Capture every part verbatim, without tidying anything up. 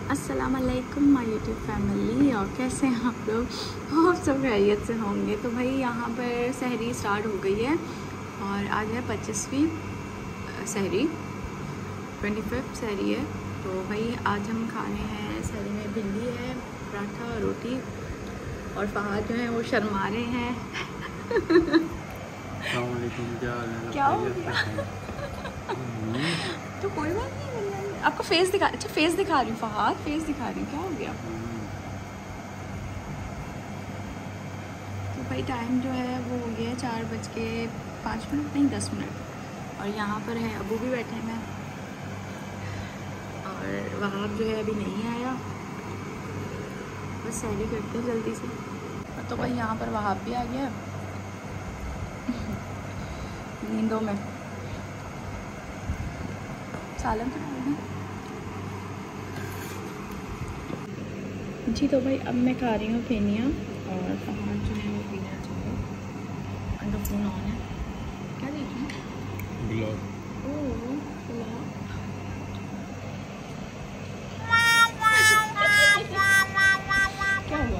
अस्सलामुअलैकुम my YouTube family, और कैसे हैं आप लोग? आप सब खैरियत से होंगे। तो भाई यहाँ पर सहरी स्टार्ट हो गई है और आज है पच्चीसवीं सहरी, ट्वेंटी फिफ्थ सहरी है। तो भाई आज हम खाने हैं सहरी में भिंडी है, पराठा, रोटी, और फहाद जो है वो शर्मा रहे हैं। क्या हो गया? तो कोई बात नहीं, आपको फेस दिखा, अच्छा फेस दिखा रही हूँ फहाद, फेस दिखा रही हूँ। क्या हो गया? तो भाई टाइम जो है वो हो गया चार बज के पाँच मिनट नहीं दस मिनट, और यहाँ पर है अबू भी बैठे हैं और वहाब जो है अभी नहीं आया। बस सहरी करते हैं जल्दी से। तो भाई यहाँ पर वहाब भी आ गया नींदों में। सालन जी। तो भाई अब मैं खा रही हूँ फेनिया, और फहाद जो है वो पीना चाहिए। अंडर फोन ऑन है। क्या देख रहे हैं? ब्लॉग। Oh vlog. क्या हुआ?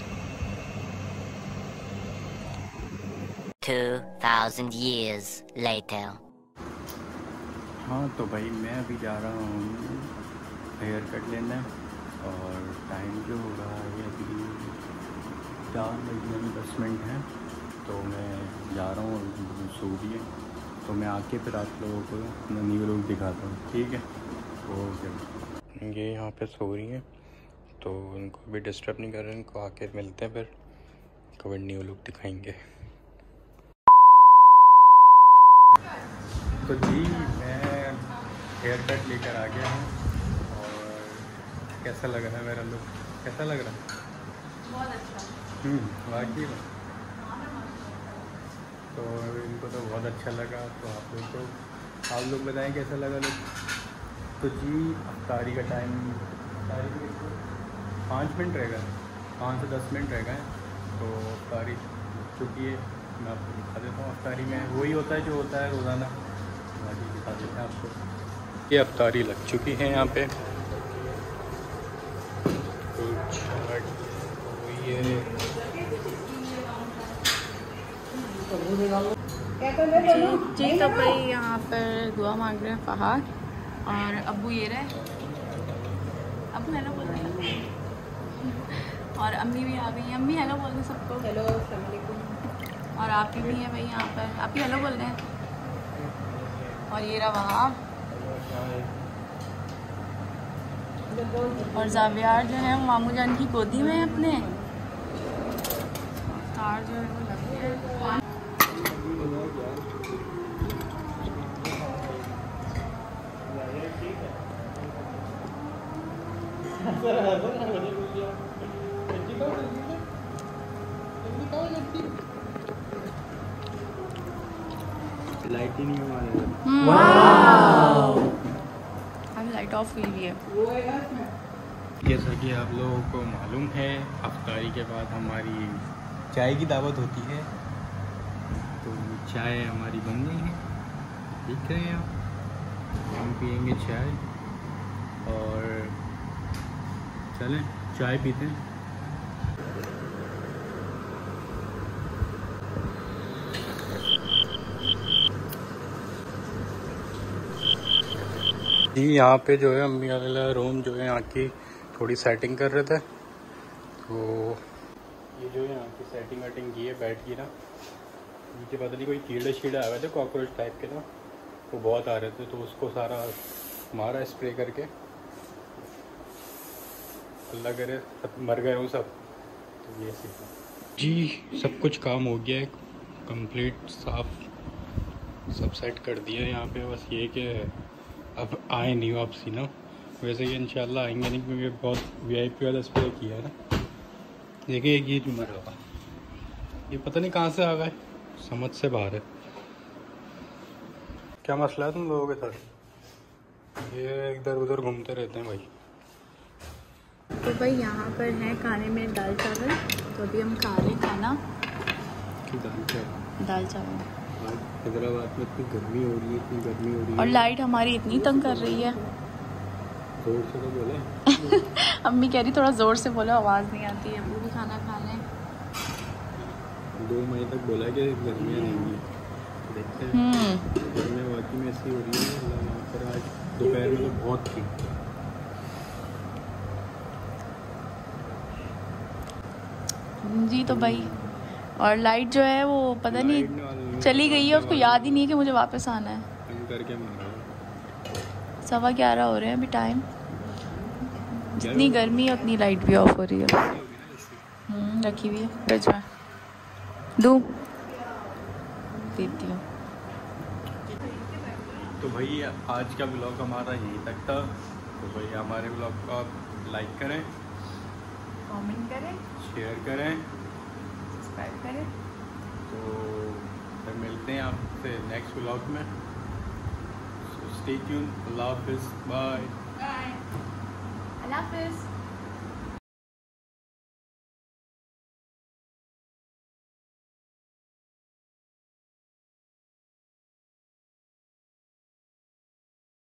two thousand years later. हाँ तो भाई मैं अभी जा रहा हूँ हेयर कट लेना, और टाइम जो हो रहा है अभी चार बजने में दस मिनट है। तो मैं जा रहा हूँ, सो रही है। तो मैं आके फिर आप लोगों को ननी लोग दिखाता हूँ, ठीक है? ओके। ये यहाँ पे सो रही हैं तो उनको भी डिस्टर्ब नहीं कर रहे, इनको आके मिलते हैं फिर कवर न्यू लुक दिखाएंगे। तो जी मैं हेयर कट लेकर आ गया हूँ, और कैसा लग रहा है मेरा लुक? कैसा लग रहा है? बहुत अच्छा। हम्म वाकई में। तो इनको तो बहुत अच्छा लगा। तो आप लोग को आप लोग बताएं कैसा लगा लुक? तो जी अफ्तारी का टाइम पाँच मिनट रहेगा, पाँच से दस मिनट रहेगा। तो अफ्तारी चुकी है, मैं आपको दिखा देता हूँ। अफ्तारी में वही होता है जो होता है रोज़ाना, बाकी दिखा देते हैं आपको। ये अफ्तारी लग चुकी है यहाँ पे। तो ये जी। तो भाई यहाँ पर दुआ मांग रहे हैं फहाद, और अब्बू ये रहे, अब्बू हेलो बोल रहे हैं, और अम्मी भी आ गई हैं। अम्मी हेलो बोल रहे हैं सबको। हेलो अस्सलाम वालेकुम। और आप भी हैं भाई यहाँ पर, आप भी हेलो बोल रहे हैं। और ये रहा वहाँ, और जावियार जो है मामू जान की गोदी में अपने, तार जो है वो लग गया है। लाइट ही नहीं हमारे। अभी लाइट ऑफ हुई है। जैसा कि आप लोगों को मालूम है, अफ्तारी के बाद हमारी चाय की दावत होती है। तो चाय हमारी बन गई है, देख रहे हैं आप। हम पियेंगे चाय, और चलें चाय पीते हैं। जी यहाँ पे जो है अम्मी वाला रूम जो है यहाँ की थोड़ी सेटिंग कर रहे थे। तो ये जो है यहाँ की सेटिंग वेटिंग की है, बैठ की ना नीचे पता नहीं कोई कीड़े शीड़े आ रहे थे, कॉकरोच टाइप के ना, वो बहुत आ रहे थे। तो उसको सारा मारा स्प्रे करके, अल्लाह करे मर गए वो सब। तो ये सीखा जी, सब कुछ काम हो गया है कंप्लीट, साफ सब सेट कर दिया है यहाँ पे। बस ये कि अब आए नहीं वापसी ना, वैसे ये इंशाल्लाह आएंगे नहीं, क्योंकि बहुत वीआईपी वाला स्प्रे किया है ना। देखिए एक ये मर होगा, ये पता नहीं कहाँ से आ गए, समझ से बाहर है। क्या मसला है तुम लोगों के साथ? ये इधर उधर घूमते रहते हैं भाई। तो भाई यहाँ पर है खाने में दाल चावल। तो अभी हम खा रहे खाना। दाल चावल दाल चावल हैदराबाद में इतनी गर्मी हो रही है, इतनी गर्मी हो रही है, और लाइट हमारी इतनी तंग कर रही है। जोर से तो बोले। अम्मी कह रही थोड़ा ज़ोर से बोलो, आवाज़ नहीं आती है। अम्मी भी खाना खा लें। दो मई तक बोला कि गर्मियाँ नहीं है, देखते हैं गर्मियाँ वाकई में ऐसी हो रही है। यहाँ पर आज दोपहर में तो बहुत थी। जी तो भाई, और लाइट जो है वो पता नहीं चली गई है, उसको याद ही नहीं है कि मुझे वापस आना है। करके मारा सवा ग्यारह हो रहे हैं अभी टाइम। जितनी गर्मी है उतनी लाइट भी ऑफ हो रही है। हम्म रखी हुई है फ्रिज में, दूँ देती हूँ। तो भाई आज का ब्लॉग हमारा यहीं तक था। तो भाई हमारे ब्लॉग को आप लाइक करें, कमेंट करें, शेयर करें, सब्सक्राइब करें। तो फिर मिलते हैं आपसे नेक्स्ट ब्लॉग में। Stay tune. अल्लाह हाफिज़। बाय। बाय। अल्लाह हाफिज़।